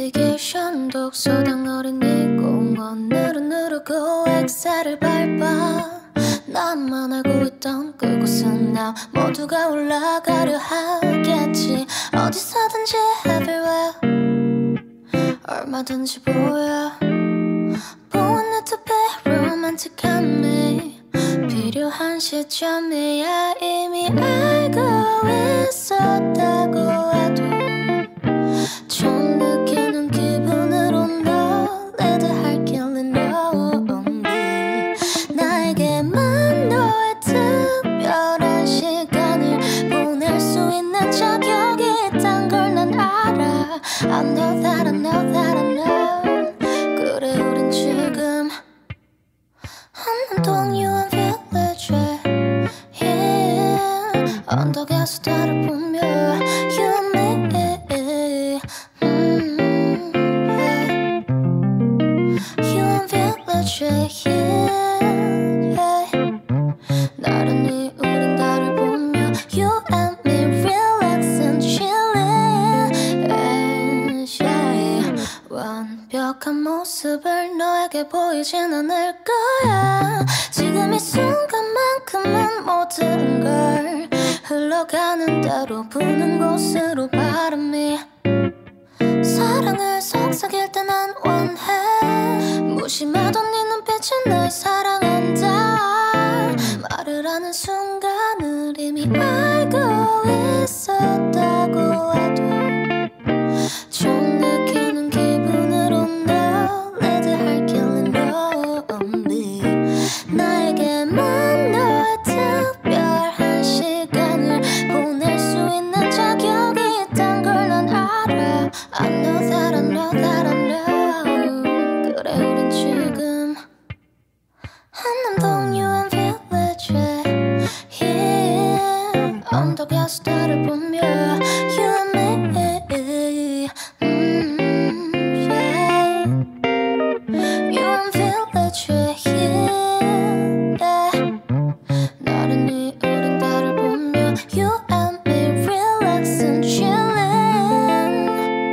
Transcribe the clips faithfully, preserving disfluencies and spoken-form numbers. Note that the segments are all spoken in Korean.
내비게이션 독서당 어린이 공원으로 누르고 엑셀을 밟아 나만 알고 있던 그곳은 나 모두가 올라가려 하겠지. 어디서든지 everywhere 얼마든지 보여 Born to be romantic한 me 필요한 시점이야. 이미 알고 있었다고 해도 처음 느끼는 기분으로 널 레드할 길은 없니. 나에게만 너의 특별한 시간을 보낼 수 있는 자격이 있단 걸 난 알아. I know that I know that I know. 그래 우린 지금 한남동 유엔 빌리지에 yeah. 언덕에서 달을 보며 You and me mm, yeah. 유엔 빌리지에 yeah, yeah. 나란히 우린 달을 보며 You and me relaxing chilling yeah. 완벽한 모습을 너에게 보이진 않을 거야. 지금 이 순간만큼은 모든 걸 흘러가는 대로 부는 곳으로 바람이 사랑을 속삭일 때 난 원해. 무심하던 네 눈빛은 날 사랑한다 말을 하는 순간을 이미 알고 있었다고 해도 처음 느끼는 기분으로 널 레드할 길은 없니. 나에게만 너의 특별한 시간을 보낼 수 있는 자격이 있단 걸 난 알아. I know that I know that I know. 그래 우린 지금 한남동 유엔 빌리지에 yeah. 언덕에서 달을 보며 You and me mm, yeah. 유엔 빌리지에 yeah. 나란히 우린 달을 보며 You and me relaxing chilling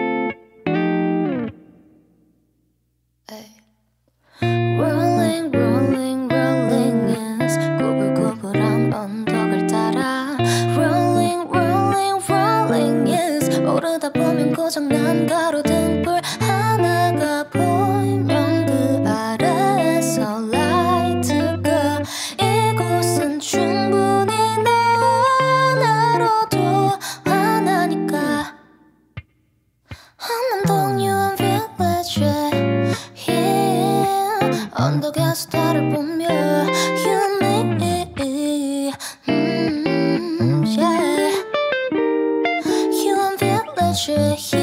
Rolling rolling rolling is 구불구불한 언덕을 따라 Rolling rolling rolling is 오르다 보면 고장난 가로등불 하나가 보이면 그 아래에서 라이트가 이곳은 충분히 너 하나로도 하나니까. 한남동 유엔 빌리지에 yeah. 언덕에서 달을 보며 You and me mm, yeah. 유엔 빌리지에